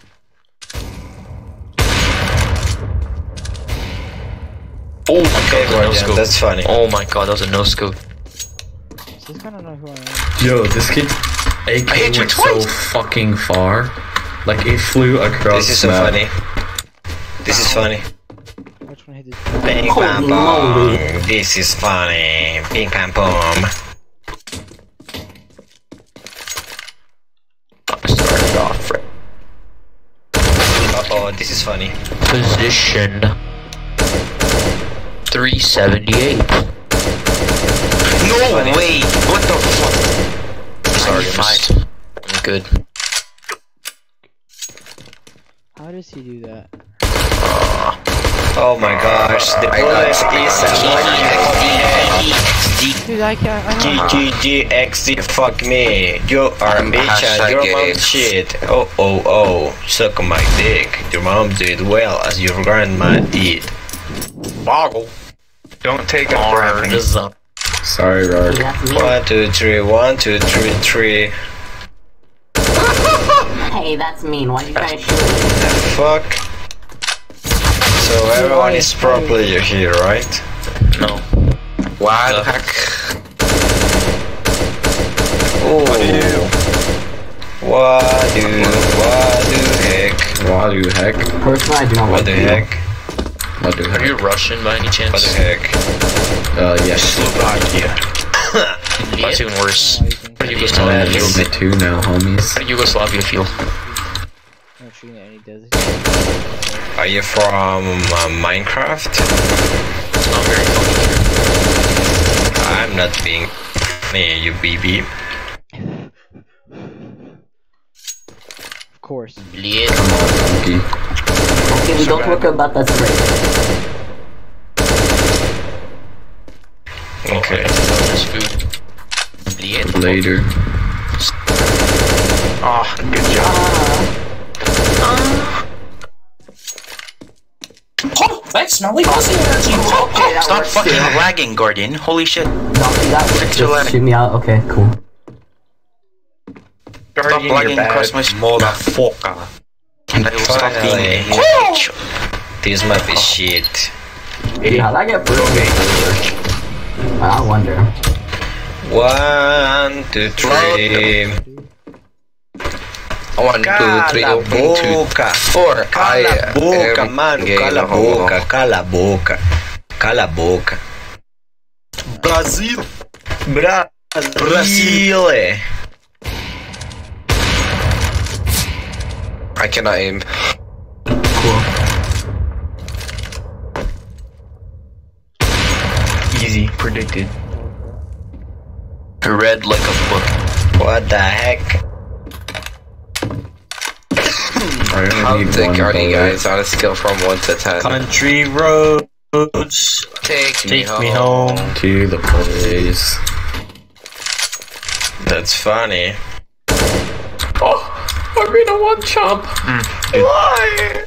Oh my Okay, god, that was a no Guardian, scope. that's funny. Oh my god, that was a no scope. She's gonna know who I am. Yo, this kid's A K I hit you went so twice. fucking far. Like, it flew across This is so the map. funny. This is funny. Which one hit this? Bang bam boom. This is funny. Bing bam boom. Started off fresh. Uh oh, this is funny. Position three seventy-eight. No way! What the fuck? Sorry, missed. I'm good. How does he do that? Oh my gosh, the bullet is Dude, I can't. I G don't G G X D. Fuck me. You are a bitch and your mom shit. Oh oh oh. Suck my dick. Your mom did well as your grandma did. Boggle. Don't take it for anything. Sorry, Rark. One, two, three, one, two, three, three. Hey, that's mean. Why you guys shoot me? Fuck. So everyone is pro player here, right? No. Why the heck? Oh. What do What do What do heck? What do heck? Personally, I do not What like the you. heck? What do Are heck? you Russian by any chance? What the heck? Uh, yes. Slovakia. That's even worse. How do I'm Yugoslavia a feel? bit too now, homies. How do Yugoslavia feel? Not shooting at any desert. Are you from uh, Minecraft? It's not very funny. I'm not being funny, you B B. Of course. Yeah. Come on, donkey. Okay, we don't talk about that straight. Okay. This food. Yeah. Later. Oh, good job. Oh, that's smelly bossy energy. Oh, oh, stop fucking too. lagging, Guardian. Holy shit. No, that Fix your lag. shoot me out. Okay, cool. Stop lagging across my motherfucker. Finally. This map is shit. Yeah, how'd I get broken? I wonder. One, two, three. One, two, three, one, two, four. Cala boca, mano. Cala boca, cala boca. Cala boca. Brasil. Bra Brasil. I cannot aim. Cool. Easy, predicted. Read like a book. What the heck? How thick are you guys on a scale from one to ten? Country roads. Take, Take me, me home. home. To the place. That's funny. Oh, I'm in a one chomp. Mm. Why?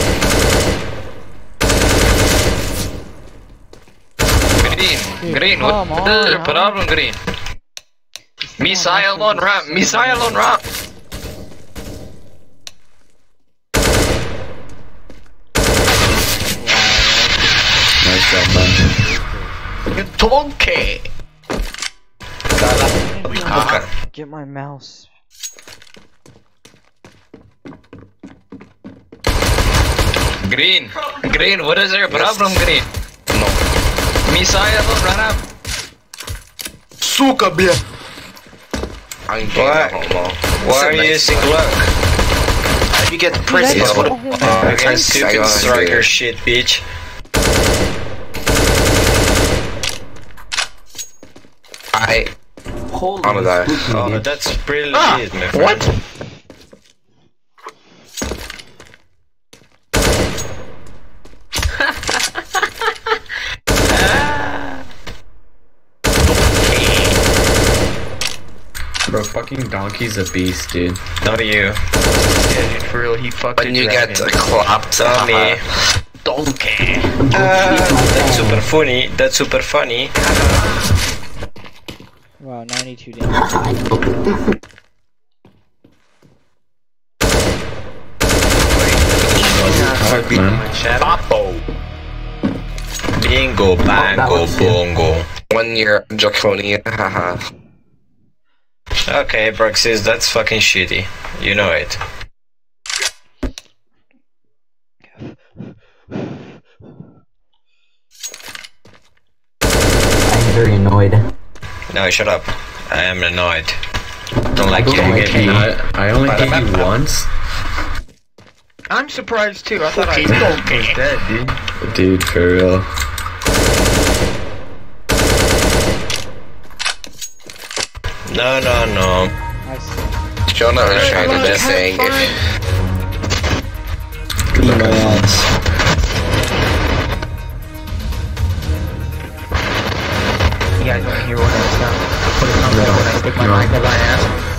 Green, green, what the problem, green? Missile on ramp, missile on ramp. Nice job, man. You donkey. Get my mouse. Green, green, what is your problem, green? No. Missile on ramp. Suka, bia. I'm Why? Why are you using luck? How do you get prison? What a fucking stupid striker shit, bitch. I. Holy I'm gonna die. Oh, that's pretty Ah, legit, my friend. what? Bro, fucking Donkey's a beast, dude. Not you. Yeah, dude, for real, he fucked When the you dragon. get clapped, Not me. donkey. Uh, that's super funny. That's super funny. Wow, ninety-two damage. Fuck, man. Papo. Bingo, bango, bongo. One year, Jaconi, haha. Okay, Bruxis, that's fucking shitty. You know it. I'm very annoyed. No, shut up. I am annoyed. Don't like you. I, Get me. I, I only hit you once. I'm surprised too. I thought I was dead, dude. Dude, for real. No, no, no. Jonah was trying to do saying if Beat my ass. You guys want to hear what I sound? Put a comment when I stick my mic up my ass.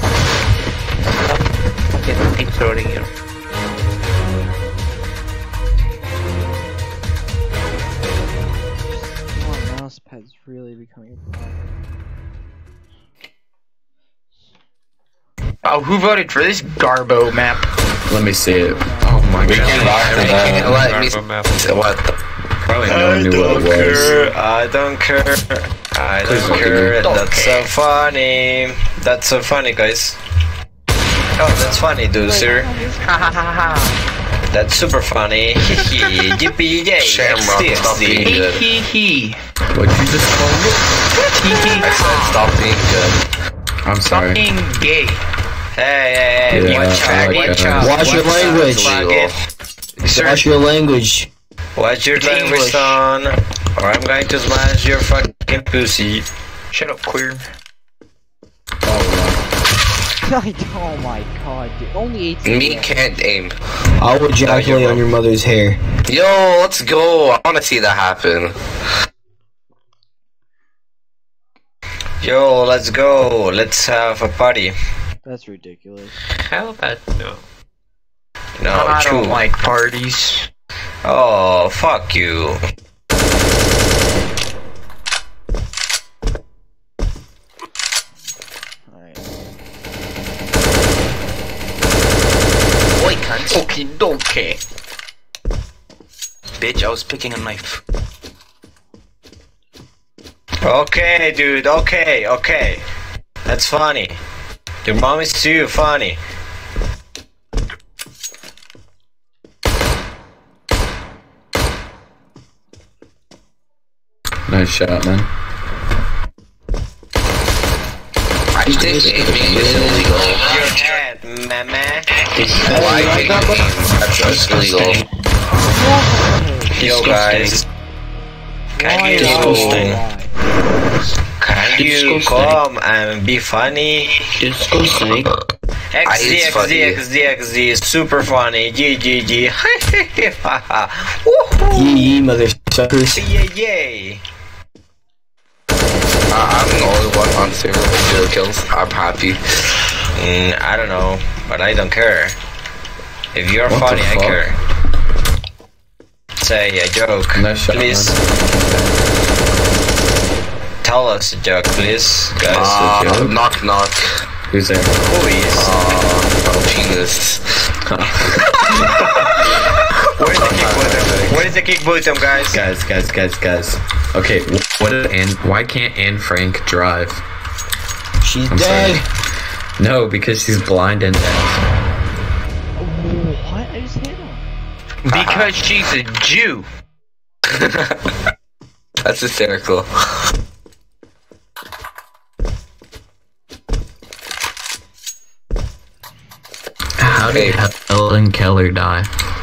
Fucking deep throating you. Oh, mouse pad's really becoming a problem. Oh, who voted for this Garbo map? Let me see it. Oh my We god. can lock it down. let me what the Probably no I one knew what don't it was. care. I don't care. I Please don't don't care. don't That's so funny. That's so funny, guys. Oh, that's funny, dude, sir. Ha ha ha ha. That's super funny. Hehe. Yippee yay. Shamrock, stop being Hee good. hee hee. What'd you just call me? Hee hee I said stop being good. I'm sorry. Fucking gay. Hey, hey, hey. Yeah, Watch I out, like watch that. out. Watch your Watch out, language. faggot. Sir, Watch your language. watch your language, English. son. Or I'm going to smash your fucking pussy. Shut up, queer. Oh my god, dude. Only eighteen. Me can't aim. I will ejaculate on your mother's hair. Yo, let's go. I wanna see that happen. Yo, let's go. Let's have a party. That's ridiculous. How about no? No, I true. don't like parties. Oh, fuck you. Oi, cunt. Okie dokie. Bitch, I was picking a knife. Okay, dude, okay, okay. That's funny. Your mom is too funny. Nice shot, man. I think aiming is illegal. Your head, mama. Why aiming? That's illegal. Yo, guys. Can Why you, can you come and be funny? Disgusting. X D, X D, X D, X D is super funny. G, G, G. Yee, motherfuckers. Yay, yay. Uh, I'm the only one on server with zero kills. I'm happy. Mm, I don't know, but I don't care. If you're What funny, the I fuck? care. Say a joke, Nice shot, please. man. Tell us a joke, please, guys. Uh, joke? knock knock. Who's there? Who is? Uh, oh, penis. Where is the kick button? Where is the kick button, guys? Guys, guys, guys, guys. Okay, wh- what is Anne? Why can't Anne Frank drive? She's I'm dead. sorry. No, because she's blind and deaf. Oh, what? I just hit him. Because she's a Jew. That's hysterical. How did Helen Keller die?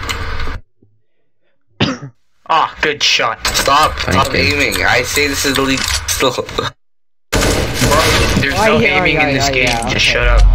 Ah, good shot. Stop. Thank Stop you. aiming. I say this is illegal. Still. Bro, there's Oh, no yeah, aiming yeah, in this yeah, game. yeah, Just okay. shut up.